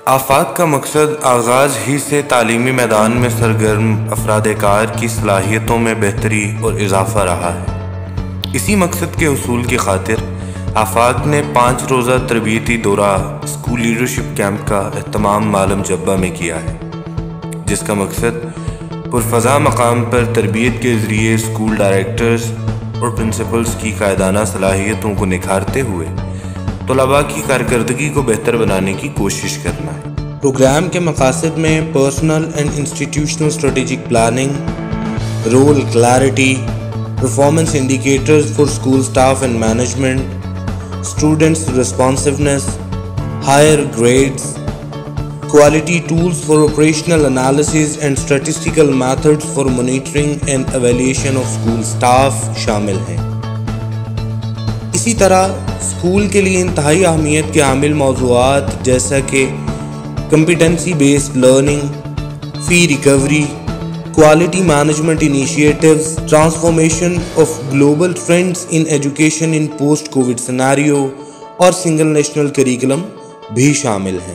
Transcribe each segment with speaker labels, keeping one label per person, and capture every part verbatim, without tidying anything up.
Speaker 1: آفاق کا مقصد آغاز ہی سے تعلیمی میدان میں سرگرم افراد کار کی صلاحیتوں میں بہتری اور اضافہ رہا ہے۔ اسی مقصد کے حصول کی خاطر آفاق نے پانچ روزہ تربیتی دورہ اسکول لیڈرشپ کیمپ کا اہتمام معلم جبہ میں کیا ہے، جس کا مقصد پرفضا مقام پر تربیت کے ذریعے اسکول ڈائریکٹرز اور پرنسپلز کی قائدانہ صلاحیتوں کو نکھارتے ہوئے طلباء کی کارکردگی کو بہتر بنانے کی کوشش کرنا ہے۔
Speaker 2: پروگرام کے مقاصد میں personal and institutional strategic planning, role clarity, performance indicators for school staff and management, students responsiveness, higher grades, quality tools for operational analysis and statistical methods for monitoring and evaluation of school staff شامل ہیں۔ اسی طرح school کے لیے انتہائی اہمیت کے حامل موضوعات جیسا کہ competency based learning, fee recovery, quality management initiatives, transformation of global trends in education in post covid scenario اور سنگل نیشنل کریکولم بھی شامل ہیں۔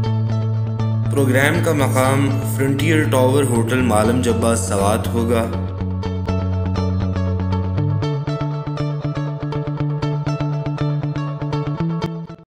Speaker 1: پروگرام کا مقام فرنٹیئر ٹاور ہوٹل معلم جبہ سوات ہوگا۔